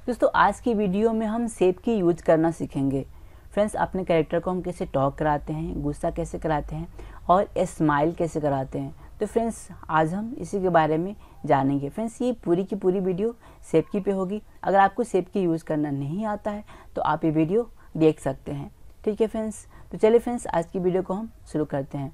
दोस्तों आज की वीडियो में हम शेप की यूज करना सीखेंगे। फ्रेंड्स अपने कैरेक्टर को हम कैसे टॉक कराते हैं, गुस्सा कैसे कराते हैं और स्माइल कैसे कराते हैं। तो फ्रेंड्स आज हम इसी के बारे में जानेंगे। फ्रेंड्स ये पूरी की पूरी वीडियो शेप की पे होगी। अगर आपको शेप की यूज़ करना नहीं आता है तो आप ये वीडियो देख सकते हैं। ठीक है फ्रेंड्स, तो चलिए फ्रेंड्स आज की वीडियो को हम शुरू करते हैं।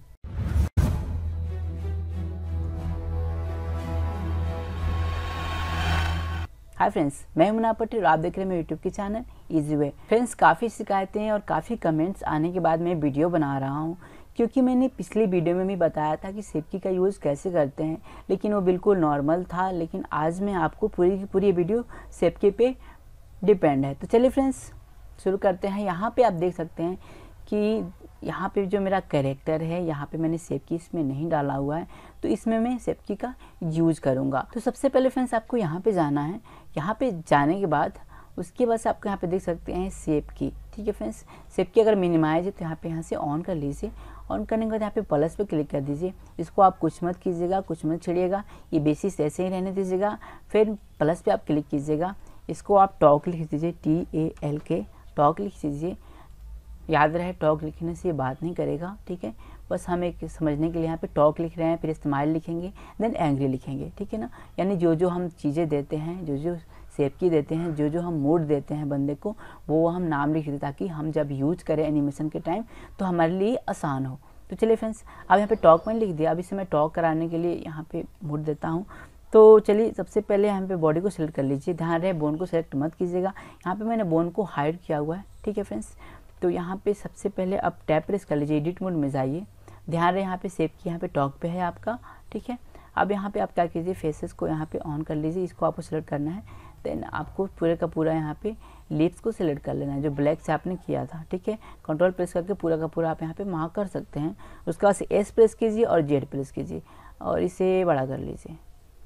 हाय फ्रेंड्स, मैं मुन्ना पटेल और आप देख रहे हैं मेरे यूट्यूब के चैनल इजी वे। फ्रेंड्स काफ़ी शिकायतें और काफ़ी कमेंट्स आने के बाद मैं वीडियो बना रहा हूँ, क्योंकि मैंने पिछली वीडियो में भी बताया था कि सेपकी का यूज़ कैसे करते हैं, लेकिन वो बिल्कुल नॉर्मल था। लेकिन आज मैं आपको पूरी की पूरी वीडियो सेपकी पे डिपेंड है। तो चलिए फ्रेंड्स शुरू करते हैं। यहाँ पे आप देख सकते हैं कि यहाँ पे जो मेरा कैरेक्टर है, यहाँ पे मैंने सेपकी इसमें नहीं डाला हुआ है, तो इसमें मैं सेपकी का यूज करूँगा। तो सबसे पहले फ्रेंड्स आपको यहाँ पे जाना है। यहाँ पे जाने के बाद उसके बाद से आपको यहाँ पे देख सकते हैं सेपकी। ठीक है फ्रेंड्स, सेपकी अगर मिनिमाइज है तो यहाँ से ऑन कर लीजिए। ऑन करने के बाद यहाँ पे प्लस पे क्लिक कर दीजिए। इसको आप कुछ मत कीजिएगा, कुछ मत छेड़िएगा, ये बेसिस ऐसे ही रहने दीजिएगा। फिर प्लस पे आप क्लिक कीजिएगा, इसको आप टॉक लिख दीजिए, TALK टॉक लिख दीजिए। याद रहे टॉक लिखने से ये बात नहीं करेगा, ठीक है। बस हम एक समझने के लिए यहाँ पे टॉक लिख रहे हैं, फिर स्माइल लिखेंगे, देन एंग्री लिखेंगे, ठीक है ना। यानी जो जो हम चीज़ें देते हैं, जो जो सेपकी देते हैं, जो जो हम मूड देते हैं बंदे को, वो हम नाम लिख दें ताकि हम जब यूज करें एनिमेशन के टाइम तो हमारे लिए आसान हो। तो चलिए फ्रेंड्स अब यहाँ पे टॉक मैंने लिख दिया। अब इसे मैं टॉक कराने के लिए यहाँ पे मूड देता हूँ। तो चलिए सबसे पहले यहाँ पे बॉडी को सिलेक्ट कर लीजिए। ध्यान रहे बोन को सिलेक्ट मत कीजिएगा, यहाँ पे मैंने बोन को हाइड किया हुआ है, ठीक है फ्रेंड्स। तो यहाँ पे सबसे पहले आप टैप प्रेस कर लीजिए, एडिट मोड में जाइए। ध्यान रहे यहाँ पे सेप की यहाँ पे टॉक पे है आपका, ठीक है। अब यहाँ पे आप क्या कीजिए, फेसेस को यहाँ पे ऑन कर लीजिए, इसको आपको सिलेक्ट करना है। देन आपको पूरे का पूरा यहाँ पे लिप्स को सिलेक्ट कर लेना है जो ब्लैक से आपने किया था, ठीक है। कंट्रोल प्रेस करके पूरा का पूरा आप यहाँ पे मार्क कर सकते हैं। उसके बाद से S प्रेस कीजिए और Z प्रेस कीजिए और इसे बड़ा कर लीजिए,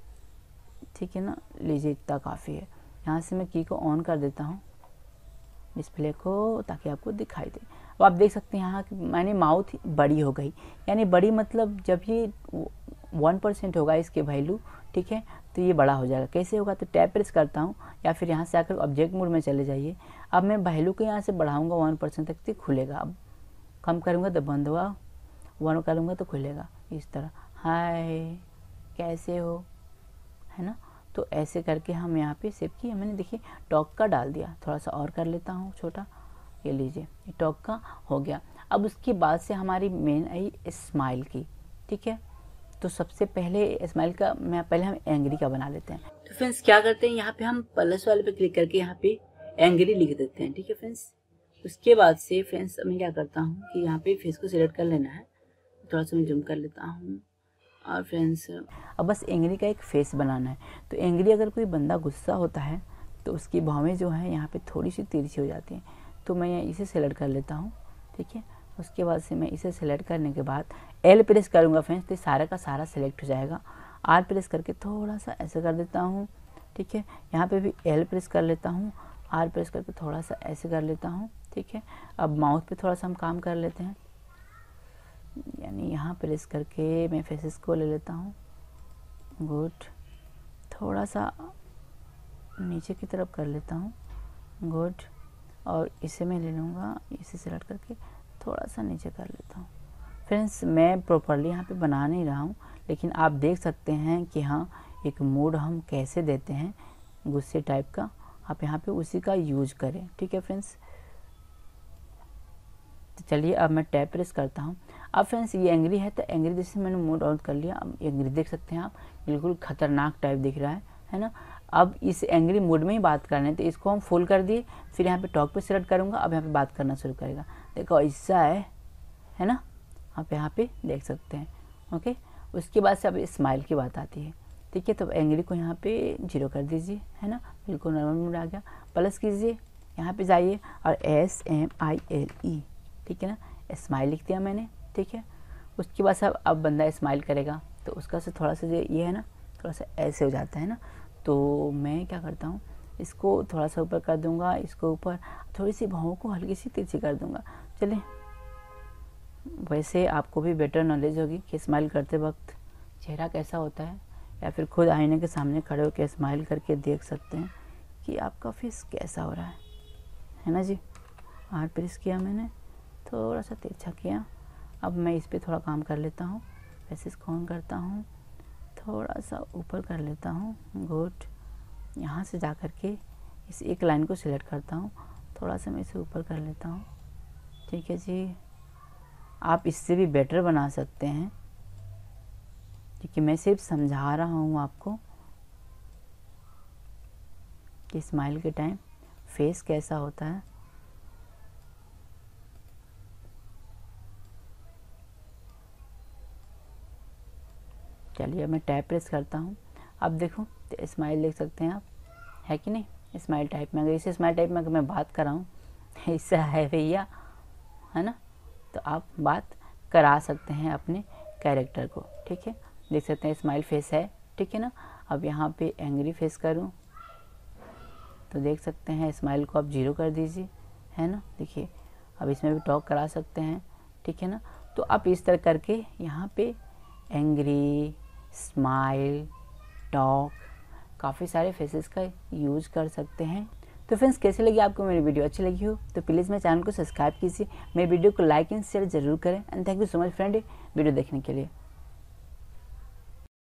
ठीक है ना। लीजिए इतना काफ़ी है। यहाँ से मैं की को ऑन कर देता हूँ डिस्प्ले को, ताकि आपको दिखाई दे। अब आप देख सकते हैं यहाँ कि मैंने माउथ बड़ी हो गई, यानी बड़ी मतलब जब ये 1% होगा इसके वैल्यू, ठीक है, तो ये बड़ा हो जाएगा। कैसे होगा, तो टैप प्रेस करता हूँ या फिर यहाँ से आकर ऑब्जेक्ट मोड में चले जाइए। अब मैं वैल्यू को यहाँ से बढ़ाऊँगा 1% तक तो खुलेगा। अब कम करूँगा तो बंद होगा, 1 करूँगा तो खुलेगा इस तरह। हाय कैसे हो, है ना। तो ऐसे करके हम यहाँ पे सेव किए। मैंने देखिए टॉक का डाल दिया, थोड़ा सा और कर लेता हूँ छोटा, ये लीजिए ये टॉक का हो गया। अब उसके बाद से हमारी मेन आई स्माइल की, ठीक है। तो सबसे पहले स्माइल का पहले हम एंग्री का बना लेते हैं। तो फ्रेंड्स क्या करते हैं, यहाँ पे हम प्लस वाले पे क्लिक करके यहाँ पे एंग्री लिख देते हैं, ठीक है फ्रेंड्स। उसके बाद से फ्रेंड्स मैं क्या करता हूँ कि यहाँ पे फेस को सिलेक्ट कर लेना है, थोड़ा सा मैं जूम कर लेता हूँ। और फ्रेंड्स अब बस एंग्री का एक फेस बनाना है। तो एंग्री अगर कोई बंदा गुस्सा होता है तो उसकी भौवें जो हैं यहाँ पे थोड़ी सी तिरछी हो जाती हैं। तो मैं इसे सेलेक्ट कर लेता हूँ, ठीक है। उसके बाद से मैं इसे सेलेक्ट करने के बाद L प्रेस करूँगा फ्रेंड्स, तो सारा का सारा सेलेक्ट हो जाएगा। R प्रेस करके थोड़ा सा ऐसे कर देता हूँ, ठीक है। यहाँ पर भी L प्रेस कर लेता हूँ, R प्रेस करके थोड़ा सा ऐसे कर लेता हूँ, ठीक है। अब माउथ पर थोड़ा सा हम काम कर लेते हैं, यानी यहाँ प्रेस करके मैं फेसेस को ले लेता हूँ। गुड, थोड़ा सा नीचे की तरफ कर लेता हूँ, गुड। और इसे मैं ले लूँगा, इसे सेलेक्ट करके थोड़ा सा नीचे कर लेता हूँ। फ्रेंड्स मैं प्रॉपरली यहाँ पे बना नहीं रहा हूँ, लेकिन आप देख सकते हैं कि हाँ एक मूड हम कैसे देते हैं गुस्से टाइप का, आप यहाँ पे उसी का यूज करें, ठीक है फ्रेंड्स। तो चलिए अब मैं टैप प्रेस करता हूँ। अब फ्रेंड्स ये एंग्री है, तो एंग्री जैसे मैंने मूड ऑन कर लिया। अब एंग्री देख सकते हैं आप, बिल्कुल खतरनाक टाइप दिख रहा है ना। अब इस एंग्री मूड में ही बात करना है, तो इसको हम फुल कर दिए। फिर यहाँ पे टॉक पे सेलेक्ट करूँगा, अब यहाँ पे बात करना शुरू करेगा। देखो ऐसा है ना, आप यहाँ पे देख सकते हैं, ओके। उसके बाद से अब स्माइल की बात आती है, ठीक है। तो एंग्री को यहाँ पे 0 कर दीजिए, है ना, बिल्कुल नॉर्मल मूड आ गया। प्लस कीजिए, यहाँ पे जाइए और SMILE, ठीक है ना, स्माइल लिख दिया मैंने, ठीक है। उसके बाद सब अब बंदा स्माइल करेगा तो उसका से थोड़ा सा ये है ना, थोड़ा सा ऐसे हो जाता है ना। तो मैं क्या करता हूँ, इसको थोड़ा सा ऊपर कर दूंगा, इसको ऊपर थोड़ी सी भौं को हल्की सी तिरछी कर दूंगा। चलिए, वैसे आपको भी बेटर नॉलेज होगी कि स्माइल करते वक्त चेहरा कैसा होता है, या फिर खुद आईने के सामने खड़े होकर स्माइल करके देख सकते हैं कि आपका फेस कैसा हो रहा है ना जी। हार्ड प्रेस किया मैंने, थोड़ा सा तिरछा किया। अब मैं इस पे थोड़ा काम कर लेता हूँ। वैसे इसको ऑन करता हूँ, थोड़ा सा ऊपर कर लेता हूँ। गुड। यहाँ से जा कर के इस एक लाइन को सिलेक्ट करता हूँ, थोड़ा सा मैं इसे ऊपर कर लेता हूँ। ठीक है जी। आप इससे भी बेटर बना सकते हैं, क्योंकि मैं सिर्फ समझा रहा हूँ आपको कि स्माइल के टाइम फेस कैसा होता है। चलिए अब मैं टैप प्रेस करता हूँ। अब देखो तो स्माइल देख सकते हैं आप, है कि नहीं। स्माइल टाइप में, अगर इसे स्माइल टाइप में अगर मैं बात कर रहा हूँ इससे है भैया, है ना। तो आप बात करा सकते हैं अपने कैरेक्टर को। ठीक है, देख सकते हैं स्माइल फेस है, ठीक है ना। अब यहाँ पे एंग्री फेस करूँ तो देख सकते हैं स्माइल को आप 0 कर दीजिए, है ना। देखिए अब इसमें भी टॉक करा सकते हैं, ठीक है ना। तो आप इस तरह करके यहाँ पे एंग्री, स्माइल, टॉक, काफ़ी सारे फेसेस का यूज कर सकते हैं। तो फ्रेंड्स, कैसे लगी आपको मेरी वीडियो? अच्छी लगी हो तो प्लीज़ मेरे चैनल को सब्सक्राइब कीजिए, मेरी वीडियो को लाइक एंड शेयर जरूर करें। And thank you so much friend video देखने के लिए।